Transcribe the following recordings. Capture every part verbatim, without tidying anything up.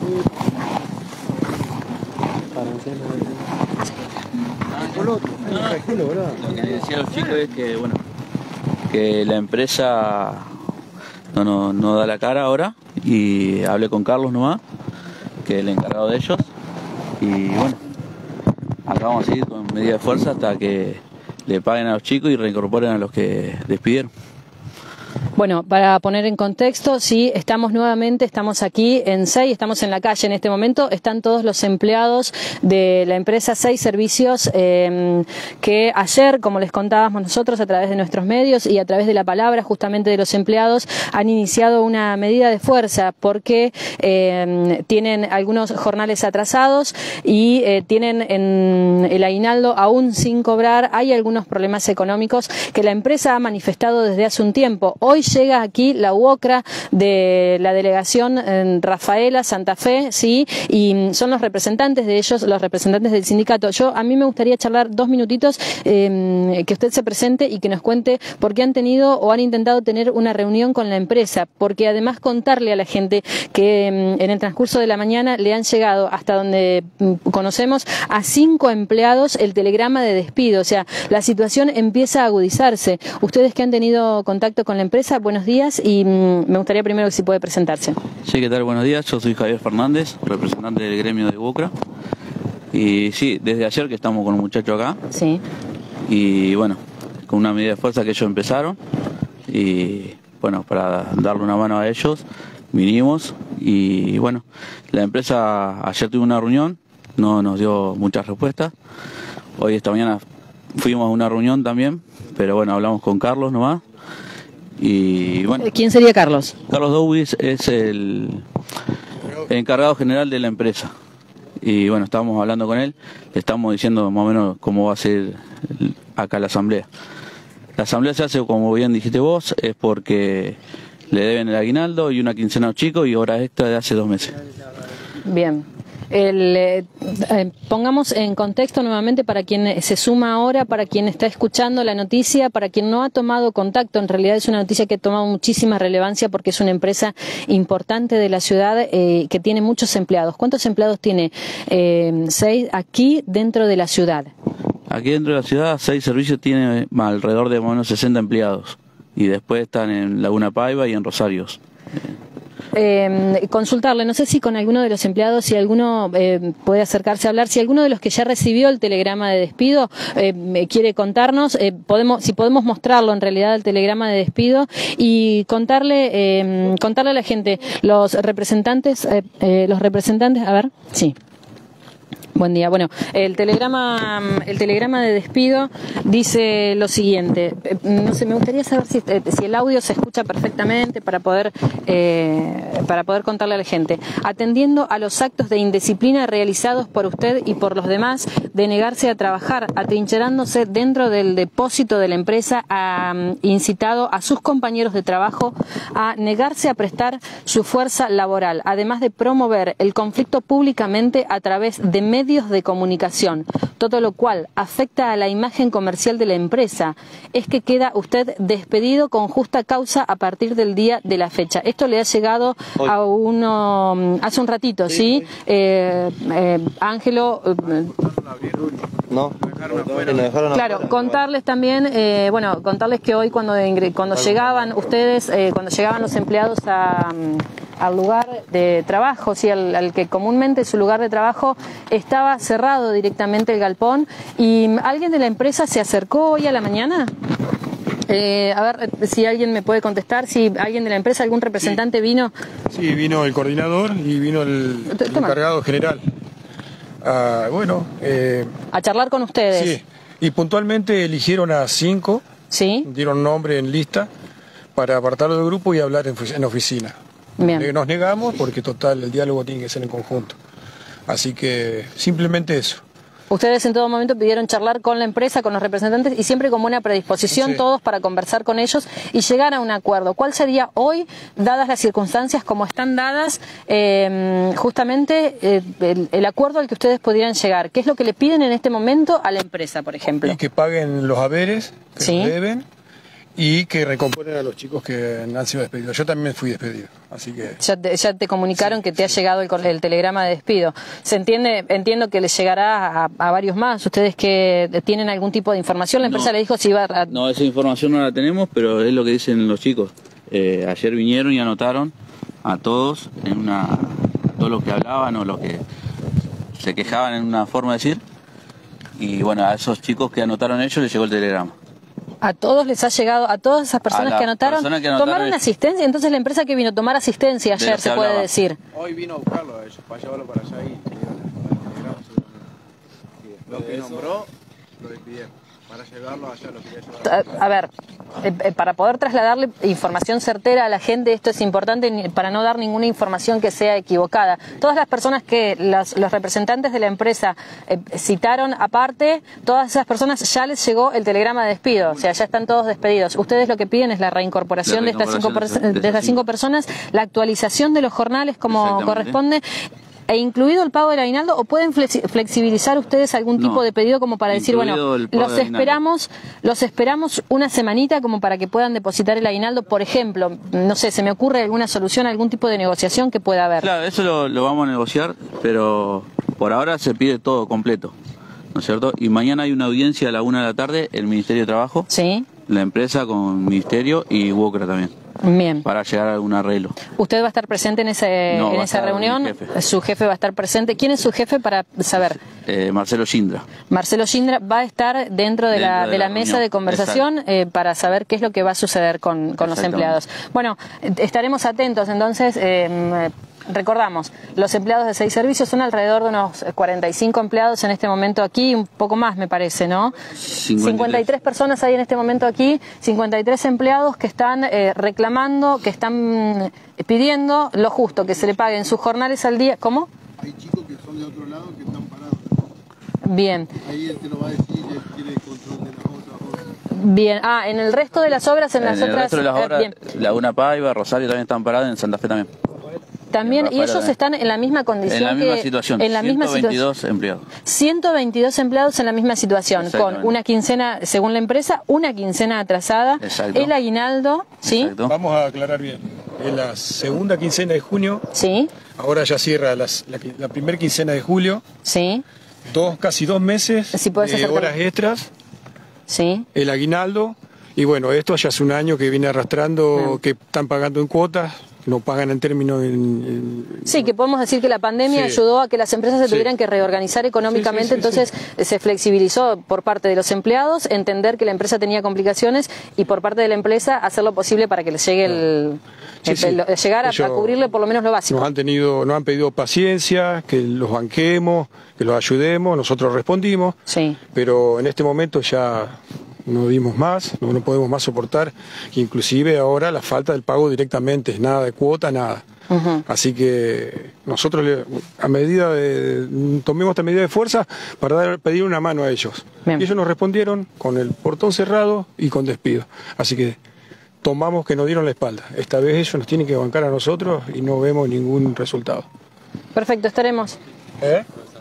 Lo que le decía a los chicos es que, bueno, que la empresa no, no, no da la cara ahora, y hablé con Carlos nomás, que es el encargado de ellos, y bueno, acá vamos a seguir con medida de fuerza hasta que le paguen a los chicos y reincorporen a los que despidieron. Bueno, para poner en contexto, sí, estamos nuevamente, estamos aquí en SEI, estamos en la calle en este momento, están todos los empleados de la empresa SEI Servicios, eh, que ayer, como les contábamos nosotros a través de nuestros medios y a través de la palabra justamente de los empleados, han iniciado una medida de fuerza porque eh, tienen algunos jornales atrasados y eh, tienen en el aguinaldo aún sin cobrar. Hay algunos problemas económicos que la empresa ha manifestado desde hace un tiempo. Hoy llega aquí la U O C R A de la delegación en Rafaela, Santa Fe, sí, y son los representantes de ellos, los representantes del sindicato. Yo, a mí me gustaría charlar dos minutitos, eh, que usted se presente y que nos cuente por qué han tenido o han intentado tener una reunión con la empresa, porque además contarle a la gente que eh, en el transcurso de la mañana le han llegado, hasta donde eh, conocemos, a cinco empleados el telegrama de despido. O sea, la situación empieza a agudizarse. Ustedes que han tenido contacto con la empresa, buenos días, y mm, me gustaría primero que si puede presentarse. Sí, ¿qué tal? Buenos días, yo soy Javier Fernández, representante del gremio de U O C R A. Y sí, desde ayer que estamos con un muchacho acá. Sí. Y bueno, con una medida de fuerza que ellos empezaron. Y bueno, para darle una mano a ellos, vinimos. Y bueno, la empresa ayer tuvo una reunión, no nos dio muchas respuestas. Hoy, esta mañana, fuimos a una reunión también, pero bueno, hablamos con Carlos nomás. Y bueno, ¿quién sería Carlos? Carlos Dowis es el encargado general de la empresa. Y bueno, estábamos hablando con él, le estamos diciendo más o menos cómo va a ser acá la asamblea. La asamblea se hace, como bien dijiste vos, es porque le deben el aguinaldo y una quincena a los chicos y horas extra de hace dos meses. Bien. El, eh, eh, pongamos en contexto nuevamente para quien se suma ahora, para quien está escuchando la noticia, para quien no ha tomado contacto. En realidad es una noticia que ha tomado muchísima relevancia porque es una empresa importante de la ciudad, eh, que tiene muchos empleados. ¿Cuántos empleados tiene eh, SEI aquí dentro de la ciudad? Aquí dentro de la ciudad, SEI Servicios tiene alrededor de más o menos sesenta empleados, y después están en Laguna Paiva y en Rosarios. Eh, consultarle, no sé si con alguno de los empleados, si alguno eh, puede acercarse a hablar, si alguno de los que ya recibió el telegrama de despido eh, quiere contarnos, eh, podemos, si podemos mostrarlo en realidad el telegrama de despido y contarle, eh, contarle a la gente, los representantes, eh, eh, los representantes, a ver, sí. Buen día. Bueno, el telegrama, el telegrama de despido dice lo siguiente. No sé, me gustaría saber si, si el audio se escucha perfectamente para poder, eh, para poder contarle a la gente. Atendiendo a los actos de indisciplina realizados por usted y por los demás, de negarse a trabajar, atrincherándose dentro del depósito de la empresa, ha incitado a sus compañeros de trabajo a negarse a prestar su fuerza laboral, además de promover el conflicto públicamente a través de medios de comunicación, todo lo cual afecta a la imagen comercial de la empresa. Es que queda usted despedido con justa causa a partir del día de la fecha. Esto le ha llegado hoy a uno hace un ratito, ¿sí? ¿Sí? Eh, eh, Ángelo. Eh, no, claro, contarles también, eh, bueno, contarles que hoy cuando, cuando llegaban ustedes, eh, cuando llegaban los empleados a... al lugar de trabajo, sí, al, al que comúnmente su lugar de trabajo, estaba cerrado directamente el galpón. ¿Y alguien de la empresa se acercó hoy a la mañana? Eh, a ver si alguien me puede contestar, si alguien de la empresa, algún representante, sí, vino. Sí, vino el coordinador y vino el, el encargado general. Ah, bueno, eh, a charlar con ustedes. Sí, y puntualmente eligieron a cinco, sí, dieron nombre en lista para apartarlo del grupo y hablar en, en oficina. Bien. Nos negamos porque total el diálogo tiene que ser en conjunto. Así que simplemente eso. Ustedes en todo momento pidieron charlar con la empresa, con los representantes y siempre como una predisposición, sí, todos para conversar con ellos y llegar a un acuerdo. ¿Cuál sería hoy, dadas las circunstancias como están dadas, eh, justamente eh, el, el acuerdo al que ustedes pudieran llegar? ¿Qué es lo que le piden en este momento a la empresa, por ejemplo? Y que paguen los haberes que sí, deben y que recomponen a los chicos que han sido despedidos. Yo también fui despedido, así que... Ya te, ya te comunicaron sí, que te ha sí, llegado el, el telegrama de despido. Se entiende, entiendo que les llegará a, a varios más. ¿Ustedes que tienen algún tipo de información? La empresa no, le dijo si iba a... No, esa información no la tenemos, pero es lo que dicen los chicos. Eh, ayer vinieron y anotaron a todos, en una, todos los que hablaban o los que se quejaban en una forma de decir, y bueno, a esos chicos que anotaron ellos les llegó el telegrama. A todos les ha llegado, a todas esas personas que anotaron, persona que anotaron, tomaron asistencia. Entonces la empresa que vino a tomar asistencia ayer, se puede decir. Hoy vino a buscarlo a ellos, para llevarlo para allá y lo que nombró lo despidieron. Para llevarlo allá lo quería llevar. A, a ver, eh, eh, para poder trasladarle información certera a la gente, esto es importante para no dar ninguna información que sea equivocada. Todas las personas que los, los representantes de la empresa eh, citaron aparte, todas esas personas ya les llegó el telegrama de despido, o sea, ya están todos despedidos. Ustedes lo que piden es la reincorporación, la reincorporación de, estas cinco, de, de estas cinco personas, la actualización de los jornales como corresponde, e incluido el pago del aguinaldo, o pueden flexibilizar ustedes algún tipo no, de pedido como para decir, bueno, los esperamos, los esperamos una semanita como para que puedan depositar el aguinaldo, por ejemplo, no sé, se me ocurre alguna solución, algún tipo de negociación que pueda haber. Claro, eso lo, lo vamos a negociar, pero por ahora se pide todo completo, ¿no es cierto? Y mañana hay una audiencia a la una de la tarde, el Ministerio de Trabajo, sí, la empresa con Ministerio y Wokra también. Bien. Para llegar a algún arreglo. ¿Usted va a estar presente en, ese, no, en esa reunión? Jefe. Su jefe va a estar presente. ¿Quién es su jefe para saber? Eh, Marcelo Schindra. Marcelo Schindra va a estar dentro de dentro la, de de la, la mesa de conversación eh, para saber qué es lo que va a suceder con, con los empleados. Bueno, estaremos atentos entonces. Eh, Recordamos, los empleados de seis servicios son alrededor de unos cuarenta y cinco empleados en este momento aquí, un poco más me parece, ¿no? cincuenta y tres, cincuenta y tres personas hay en este momento aquí, cincuenta y tres empleados que están eh, reclamando, que están eh, pidiendo lo justo, que se le paguen sus jornales al día. ¿Cómo? Hay chicos que son de otro lado que están parados. Bien. Ahí él te lo va a decir, él tiene control de las otras obras. Bien, ah, en el resto de las obras, en, en las el otras... resto de las obras, eh, Laguna Paiva, Rosario también están paradas, en Santa Fe también. También, y ellos están en la misma condición. En la misma que, situación, en la ciento veintidós misma empleados. ciento veintidós empleados en la misma situación, con una quincena, según la empresa, una quincena atrasada, exacto, el aguinaldo, ¿sí? Exacto. Vamos a aclarar bien, en la segunda quincena de junio, sí, ahora ya cierra las, la, la primera quincena de julio, sí, dos, casi dos meses si de horas extras, sí, el aguinaldo, y bueno, esto ya hace un año que viene arrastrando, no, que están pagando en cuotas, no pagan en términos... En, en... Sí, que podemos decir que la pandemia sí ayudó a que las empresas se sí tuvieran que reorganizar económicamente, sí, sí, sí, entonces sí. se flexibilizó por parte de los empleados, entender que la empresa tenía complicaciones y por parte de la empresa hacer lo posible para que les llegue el... Sí, el, sí. el llegar a, a cubrirle por lo menos lo básico. Nos han, tenido, nos han pedido paciencia, que los banquemos, que los ayudemos, nosotros respondimos, sí, pero en este momento ya... no dimos más, no, no podemos más soportar, inclusive ahora la falta del pago directamente, nada de cuota, nada. Uh-huh. Así que nosotros le, a medida de, tomemos esta medida de fuerza para dar, pedir una mano a ellos. Bien. Y ellos nos respondieron con el portón cerrado y con despido. Así que tomamos que nos dieron la espalda. Esta vez ellos nos tienen que bancar a nosotros y no vemos ningún resultado. Perfecto, estaremos. ¿Eh?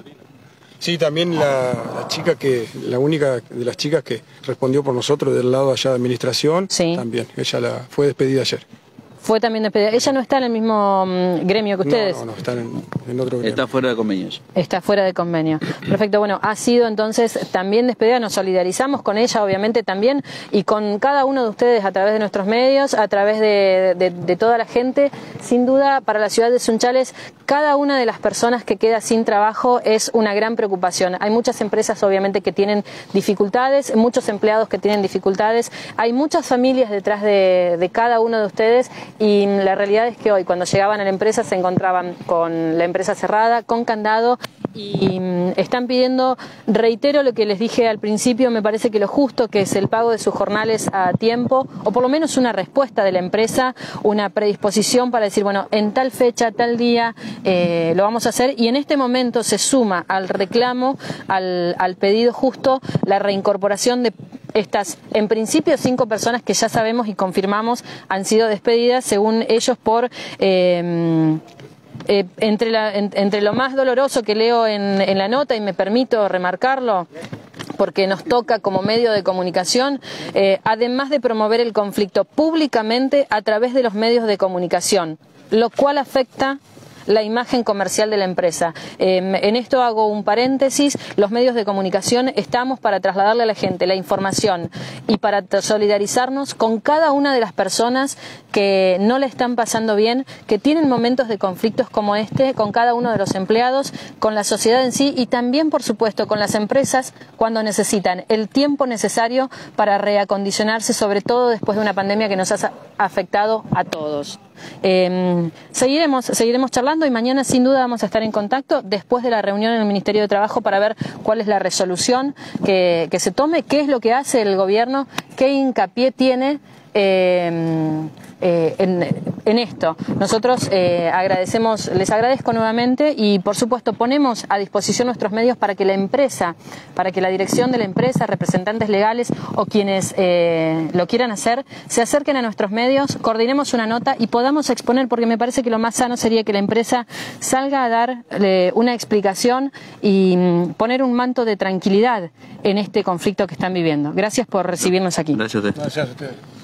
Sí, también la, la chica que, la única de las chicas que respondió por nosotros del lado allá de administración, sí, también, ella la fue despedida ayer. Fue también despedida. Ella no está en el mismo um, gremio que ustedes. No, no, no, está en, en otro gremio. Está fuera de convenio. Está fuera de convenio. Perfecto, bueno, ha sido entonces también despedida, nos solidarizamos con ella obviamente también y con cada uno de ustedes a través de nuestros medios, a través de, de, de toda la gente. Sin duda, para la ciudad de Sunchales, cada una de las personas que queda sin trabajo es una gran preocupación. Hay muchas empresas obviamente que tienen dificultades, muchos empleados que tienen dificultades, hay muchas familias detrás de, de cada uno de ustedes. Y la realidad es que hoy cuando llegaban a la empresa se encontraban con la empresa cerrada, con candado y están pidiendo, reitero lo que les dije al principio, me parece que lo justo que es el pago de sus jornales a tiempo o por lo menos una respuesta de la empresa, una predisposición para decir, bueno, en tal fecha, tal día eh, lo vamos a hacer y en este momento se suma al reclamo, al, al pedido justo, la reincorporación de estas, en principio, cinco personas que ya sabemos y confirmamos han sido despedidas, según ellos, por... Eh, eh, entre, la, en, entre lo más doloroso que leo en, en la nota, y me permito remarcarlo, porque nos toca como medio de comunicación, eh, además de promover el conflicto públicamente a través de los medios de comunicación, lo cual afecta la imagen comercial de la empresa. Eh, en esto hago un paréntesis, los medios de comunicación estamos para trasladarle a la gente la información y para solidarizarnos con cada una de las personas que no le están pasando bien, que tienen momentos de conflictos como este, con cada uno de los empleados, con la sociedad en sí y también, por supuesto, con las empresas cuando necesitan el tiempo necesario para reacondicionarse, sobre todo después de una pandemia que nos ha afectado a todos. Eh, seguiremos, seguiremos charlando y mañana sin duda vamos a estar en contacto después de la reunión en el Ministerio de Trabajo para ver cuál es la resolución que, que se tome, qué es lo que hace el gobierno, qué hincapié tiene eh, eh, en, en esto. Nosotros eh, agradecemos, les agradezco nuevamente y por supuesto ponemos a disposición nuestros medios para que la empresa, para que la dirección de la empresa, representantes legales o quienes eh, lo quieran hacer, se acerquen a nuestros medios, coordinemos una nota y podamos exponer, porque me parece que lo más sano sería que la empresa salga a dar eh, una explicación y mm, poner un manto de tranquilidad en este conflicto que están viviendo. Gracias por recibirnos aquí. Gracias a usted. Gracias a ustedes.